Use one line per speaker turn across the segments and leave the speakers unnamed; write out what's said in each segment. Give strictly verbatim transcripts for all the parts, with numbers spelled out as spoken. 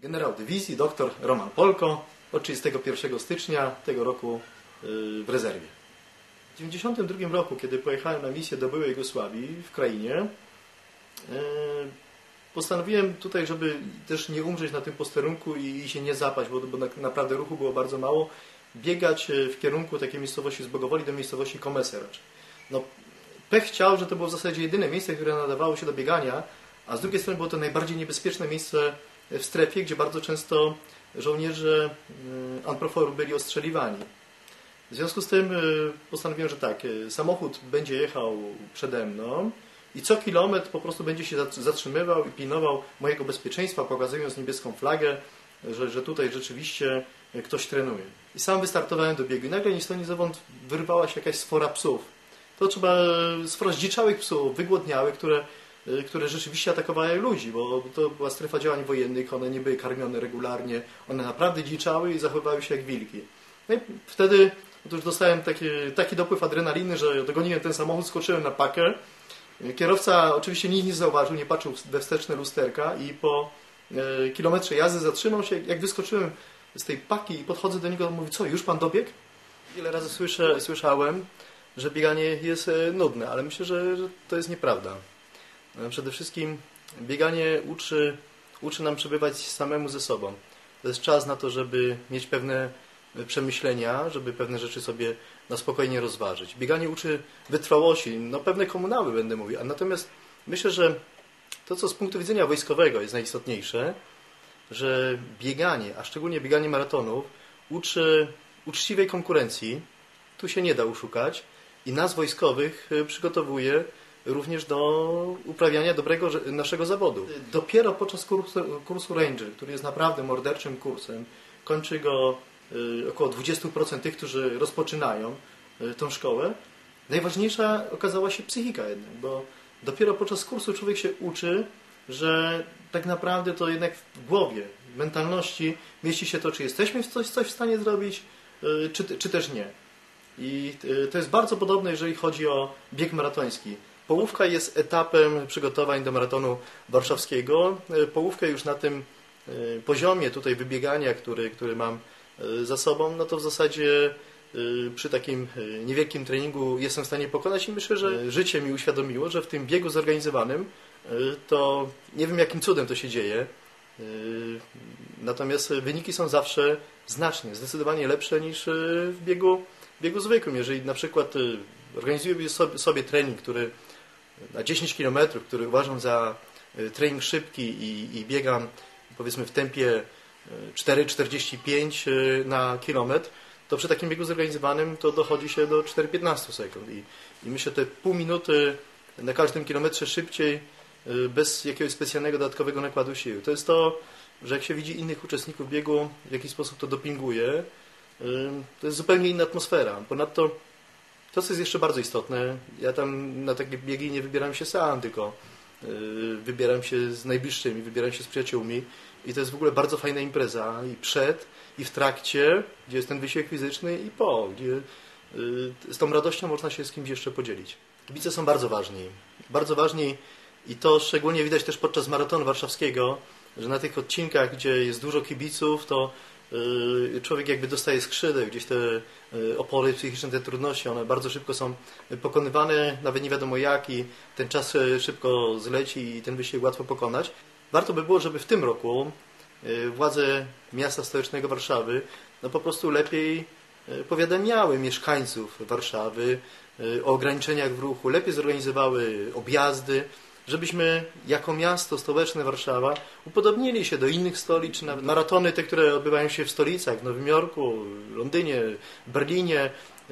Generał dywizji dr Roman Polko od trzydziestego pierwszego stycznia tego roku w rezerwie. W dziewięćdziesiątym drugim roku, kiedy pojechałem na misję do byłej Jugosławii w krainie, postanowiłem tutaj, żeby też nie umrzeć na tym posterunku i się nie zapaść, bo, bo naprawdę ruchu było bardzo mało, biegać w kierunku takiej miejscowości z Bogowoli do miejscowości Komeseracz. No, pech chciał, że to było w zasadzie jedyne miejsce, które nadawało się do biegania, a z drugiej strony było to najbardziej niebezpieczne miejsce w strefie, gdzie bardzo często żołnierze Anproforu byli ostrzeliwani. W związku z tym postanowiłem, że tak, samochód będzie jechał przede mną i co kilometr po prostu będzie się zatrzymywał i pilnował mojego bezpieczeństwa, pokazując niebieską flagę, że, że tutaj rzeczywiście ktoś trenuje. I sam wystartowałem do biegu i nagle ni stąd ni zowąd wyrwała się jakaś sfora psów. To trzeba sfora zdziczałych psów, wygłodniałych, które które rzeczywiście atakowały ludzi, bo to była strefa działań wojennych, one nie były karmione regularnie, one naprawdę dziczały i zachowywały się jak wilki. No i wtedy otóż dostałem taki, taki dopływ adrenaliny, że dogoniłem ten samochód, skoczyłem na pakę. Kierowca oczywiście nic nie zauważył, nie patrzył we wsteczne lusterka i po e, kilometrze jazdy zatrzymał się. Jak wyskoczyłem z tej paki i podchodzę do niego, on mówi: co, już pan dobiegł? Wiele razy słyszę, słyszałem, że bieganie jest e, nudne, ale myślę, że, że to jest nieprawda. Przede wszystkim bieganie uczy, uczy nam przebywać samemu ze sobą. To jest czas na to, żeby mieć pewne przemyślenia, żeby pewne rzeczy sobie na spokojnie rozważyć. Bieganie uczy wytrwałości, no pewne komunały będę mówił, a natomiast myślę, że to, co z punktu widzenia wojskowego jest najistotniejsze, że bieganie, a szczególnie bieganie maratonów, uczy uczciwej konkurencji, tu się nie da oszukać, i nas wojskowych przygotowuje również do uprawiania dobrego naszego zawodu. Dopiero podczas kursu, kursu Ranger, który jest naprawdę morderczym kursem, kończy go około dwadzieścia procent tych, którzy rozpoczynają tą szkołę, najważniejsza okazała się psychika jednak, bo dopiero podczas kursu człowiek się uczy, że tak naprawdę to jednak w głowie, w mentalności mieści się to, czy jesteśmy coś, coś w stanie zrobić, czy, czy też nie. I to jest bardzo podobne, jeżeli chodzi o bieg maratoński. Połówka jest etapem przygotowań do maratonu warszawskiego. Połówkę już na tym poziomie tutaj wybiegania, który, który mam za sobą, no to w zasadzie przy takim niewielkim treningu jestem w stanie pokonać i myślę, że życie mi uświadomiło, że w tym biegu zorganizowanym to nie wiem, jakim cudem to się dzieje. Natomiast wyniki są zawsze znacznie, zdecydowanie lepsze niż w biegu, w biegu zwykłym. Jeżeli na przykład organizuję sobie, sobie trening, który na dziesięć kilometrów, który uważam za trening szybki i, i biegam powiedzmy w tempie cztery czterdzieści pięć na kilometr, to przy takim biegu zorganizowanym to dochodzi się do cztery piętnaście sekund. I, i myślę, te pół minuty na każdym kilometrze szybciej, bez jakiegoś specjalnego dodatkowego nakładu sił. To jest to, że jak się widzi innych uczestników biegu, w jaki sposób to dopinguje, to jest zupełnie inna atmosfera. Ponadto to, co jest jeszcze bardzo istotne, ja tam na takie biegi nie wybieram się sam, tylko wybieram się z najbliższymi, wybieram się z przyjaciółmi i to jest w ogóle bardzo fajna impreza i przed, i w trakcie, gdzie jest ten wysiłek fizyczny, i po, gdzie z tą radością można się z kimś jeszcze podzielić. Kibice są bardzo ważni, bardzo ważni i to szczególnie widać też podczas maratonu warszawskiego, że na tych odcinkach, gdzie jest dużo kibiców, to człowiek jakby dostaje skrzydeł, gdzieś te opory psychiczne, te trudności, one bardzo szybko są pokonywane, nawet nie wiadomo jak, i ten czas szybko zleci i ten wysiłek łatwo pokonać. Warto by było, żeby w tym roku władze miasta stołecznego Warszawy no po prostu lepiej powiadamiały mieszkańców Warszawy o ograniczeniach w ruchu, lepiej zorganizowały objazdy, żebyśmy jako miasto stołeczne Warszawa upodobnili się do innych stolic, czy nawet maratony te, które odbywają się w stolicach, w Nowym Jorku, Londynie, Berlinie.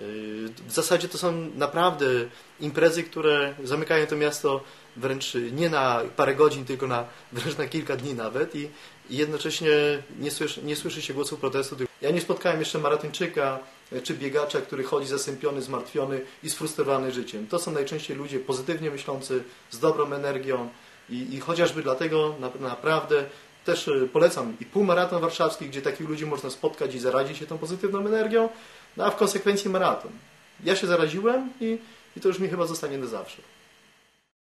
W zasadzie to są naprawdę imprezy, które zamykają to miasto wręcz nie na parę godzin, tylko na, wręcz na kilka dni nawet, i, i jednocześnie nie słyszy, nie słyszy się głosu protestu. Ja nie spotkałem jeszcze maratończyka czy biegacza, który chodzi zasępiony, zmartwiony i sfrustrowany życiem. To są najczęściej ludzie pozytywnie myślący, z dobrą energią i, i chociażby dlatego na, naprawdę też polecam i półmaraton warszawski, gdzie takich ludzi można spotkać i zarazić się tą pozytywną energią, no a w konsekwencji maraton. Ja się zaraziłem i, i to już mi chyba zostanie na zawsze.